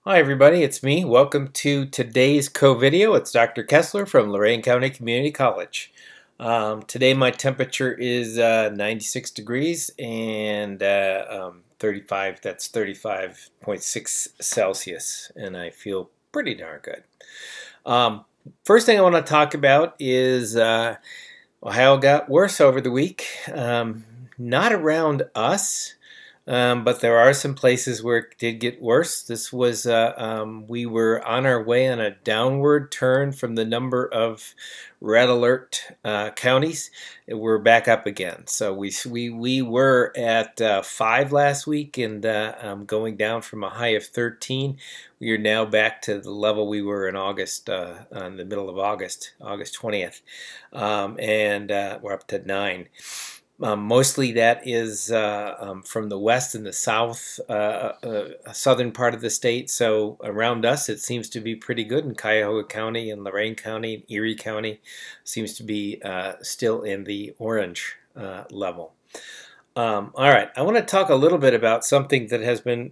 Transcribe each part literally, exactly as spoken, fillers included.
Hi everybody, it's me. Welcome to today's co-video. It's Doctor Kestler from Lorain County Community College. Um, today my temperature is uh, ninety-six degrees and uh, um, thirty-five, that's thirty-five point six Celsius, and I feel pretty darn good. Um, first thing I want to talk about is uh, Ohio got worse over the week. Um, not around us. Um, but there are some places where it did get worse. This was, uh, um, we were on our way on a downward turn from the number of red alert uh, counties. We're back up again. So we we, we were at uh, five last week and uh, um, going down from a high of thirteen. We are now back to the level we were in August, uh, in the middle of August, August twentieth. Um, and uh, we're up to nine. Um, mostly that is uh, um, from the west and the south, uh, uh, southern part of the state. So around us, it seems to be pretty good. In Cuyahoga County and Lorain County, and Erie County, seems to be uh, still in the orange uh, level. Um, all right, I want to talk a little bit about something that has been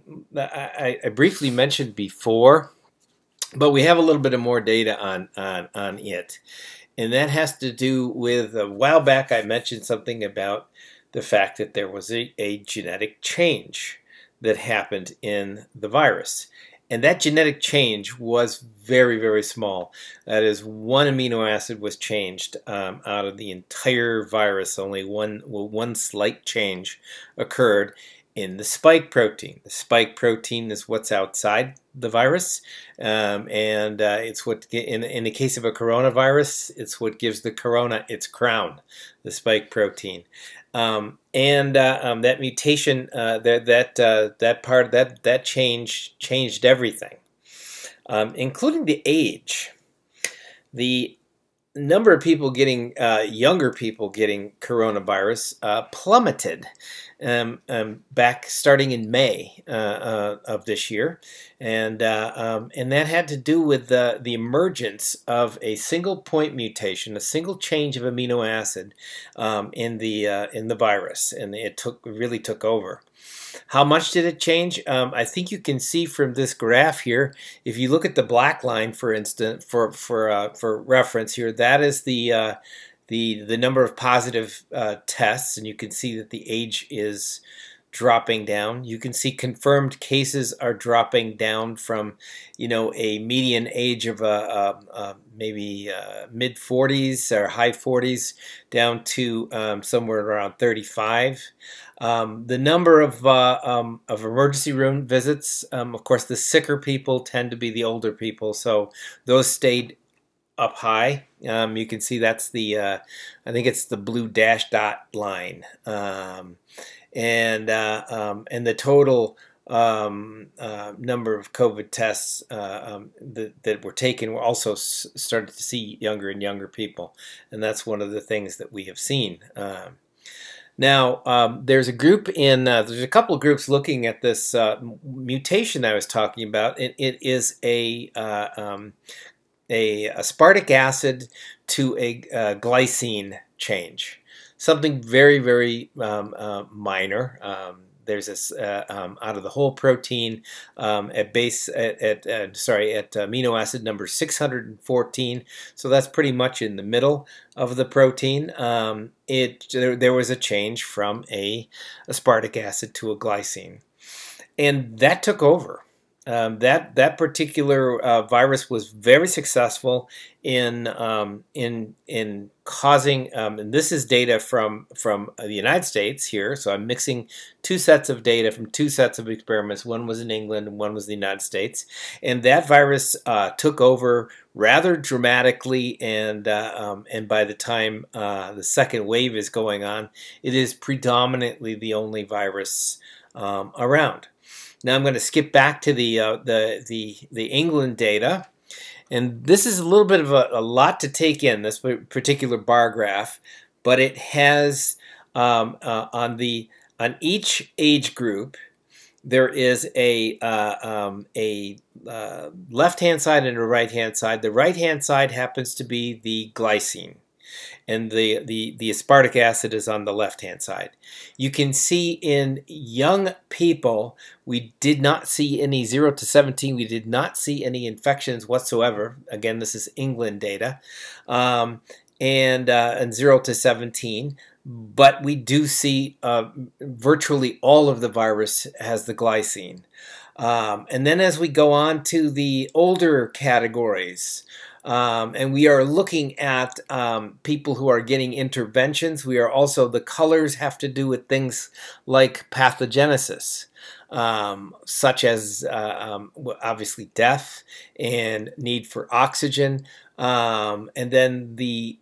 I, I briefly mentioned before, but we have a little bit of more data on on on it. And that has to do with, a while back I mentioned something about the fact that there was a, a genetic change that happened in the virus. And that genetic change was very, very small. That is, one amino acid was changed um, out of the entire virus. Only one, well, one slight change occurred in the spike protein. The spike protein is what's outside the virus, um, and uh, it's what, in, in the case of a coronavirus, it's what gives the corona its crown, the spike protein. Um, and uh, um, that mutation, uh, that that uh, that part, that that change changed everything, um, including the age. The number of people getting, uh, younger people getting coronavirus uh, plummeted um, um, back starting in May uh, uh, of this year. And, uh, um, and that had to do with the, the emergence of a single point mutation, a single change of amino acid um, in, the, uh, in the virus. And it took, really took over. How much did it change? Um, I think you can see from this graph here, if you look at the black line, for instance, for for uh, for reference here, that is the uh, the the number of positive uh, tests, and you can see that the age is dropping down. You can see confirmed cases are dropping down from, you know, a median age of uh, uh, uh, maybe uh, mid forties or high forties down to um, somewhere around thirty-five. Um, the number of, uh, um, of emergency room visits, um, of course, the sicker people tend to be the older people, so those stayed up high. Um, you can see that's the, uh, I think it's the blue dash dot line. Um, and, uh, um, and the total um, uh, number of COVID tests uh, um, that, that were taken were also s started to see younger and younger people. And that's one of the things that we have seen. Um, Now, um, there's a group in, uh, there's a couple of groups looking at this uh, mutation I was talking about. It, it is a, uh, um, a aspartic acid to a uh, glycine change. Something very, very um, uh, minor. Um, There's this uh, um, out of the whole protein um, at base at, at uh, sorry at amino acid number six hundred fourteen. So that's pretty much in the middle of the protein. Um, it there, there was a change from a aspartic acid to a glycine, and that took over. Um, that that particular uh, virus was very successful in um, in in causing, um, and this is data from from the United States here. So I'm mixing two sets of data from two sets of experiments. One was in England and one was the United States, and that virus uh, took over rather dramatically. And uh, um, and by the time uh, the second wave is going on, it is predominantly the only virus um, around. Now I'm going to skip back to the uh, the the the England data, and this is a little bit of a, a lot to take in, this particular bar graph, but it has um, uh, on the on each age group there is a uh, um, a uh, left hand side and a right hand side. The right hand side happens to be the glycine. and the, the, the aspartic acid is on the left-hand side. You can see in young people, we did not see any zero to seventeen, we did not see any infections whatsoever. Again, this is England data, um, and, uh, and zero to seventeen. But we do see uh, virtually all of the virus has the glycine. Um, and then as we go on to the older categories, um, and we are looking at um, people who are getting interventions, we are also, the colors have to do with things like pathogenesis, um, such as uh, um, obviously death and need for oxygen, um, and then the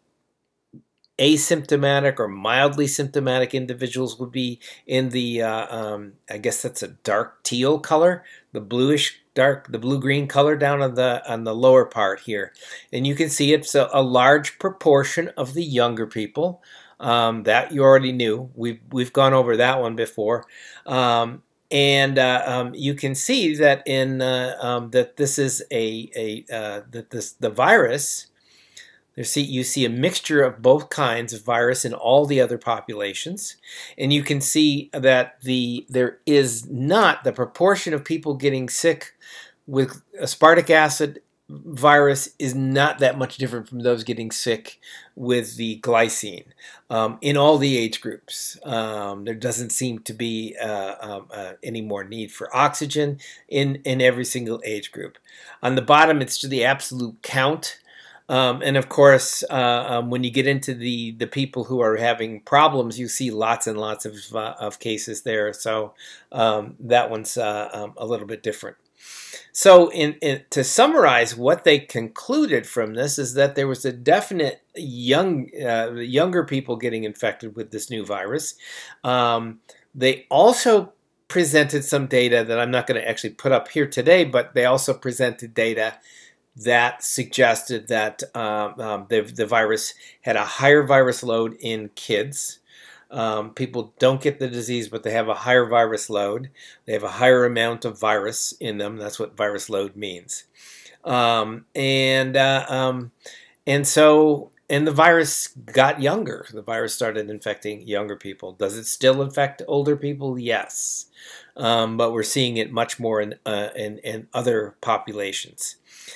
asymptomatic or mildly symptomatic individuals would be in the, uh, um, I guess that's a dark teal color, the bluish dark, the blue-green color down on the on the lower part here. And you can see it's a, a large proportion of the younger people. Um, that you already knew. We've, we've gone over that one before. Um, and uh, um, you can see that in uh, um, that this is a, a uh, that this the virus. You see, you see a mixture of both kinds of virus in all the other populations, and you can see that the there is not the proportion of people getting sick with aspartic acid virus is not that much different from those getting sick with the glycine um, in all the age groups. Um, there doesn't seem to be uh, um, uh, any more need for oxygen in in every single age group. On the bottom, it's to the absolute count. Um, and of course, uh, um, when you get into the, the people who are having problems, you see lots and lots of, uh, of cases there. So um, that one's uh, um, a little bit different. So in, in, to summarize, what they concluded from this is that there was a definite young, uh, younger people getting infected with this new virus. Um, they also presented some data that I'm not going to actually put up here today, but they also presented data that suggested that um, um, the, the virus had a higher virus load in kids. Um, people don't get the disease, but they have a higher virus load. They have a higher amount of virus in them. That's what virus load means. Um, and uh, um, and so and the virus got younger. The virus started infecting younger people. Does it still infect older people? Yes, um, but we're seeing it much more in uh, in, in other populations.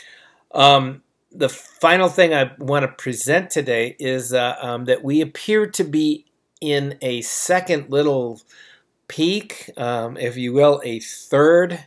Um, the final thing I want to present today is uh, um, that we appear to be in a second little peak, um, if you will, a third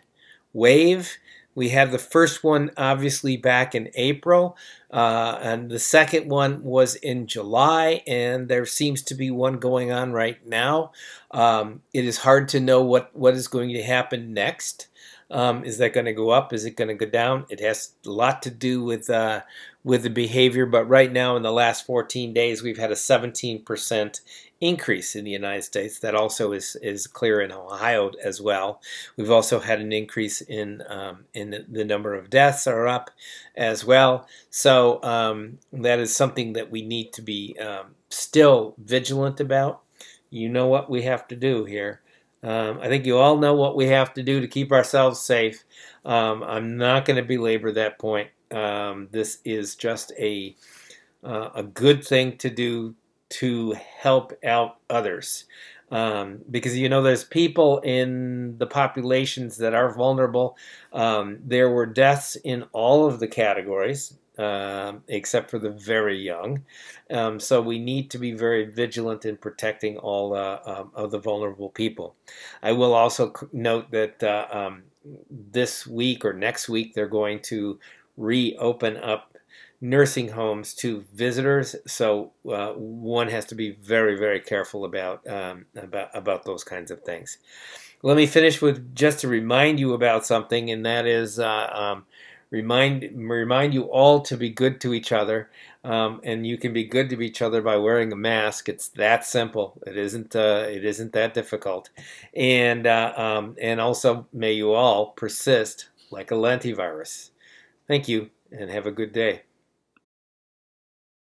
wave. We had the first one obviously back in April, uh, and the second one was in July, and there seems to be one going on right now. Um, it is hard to know what, what is going to happen next. Um, is that going to go up? Is it going to go down? It has a lot to do with uh, with the behavior, but right now in the last fourteen days, we've had a seventeen percent increase in the United States. That also is, is clear in Ohio as well. We've also had an increase in, um, in the, the number of deaths are up as well. So um, that is something that we need to be um, still vigilant about. You know what we have to do here. Um, I think you all know what we have to do to keep ourselves safe. Um, I'm not going to belabor that point. Um, this is just a, uh, a good thing to do to help out others. Um, because, you know, there's people in the populations that are vulnerable. Um, there were deaths in all of the categories. Um, except for the very young. Um, so we need to be very vigilant in protecting all uh, um, of the vulnerable people. I will also note that uh, um, this week or next week they're going to reopen up nursing homes to visitors. So uh, one has to be very, very careful about, um, about, about those kinds of things. Let me finish with just to remind you about something, and that is uh, um, Remind remind you all to be good to each other, um, and you can be good to each other by wearing a mask. It's that simple. It isn't. Uh, it isn't that difficult. And uh, um, and also, may you all persist like a lentivirus. Thank you, and have a good day.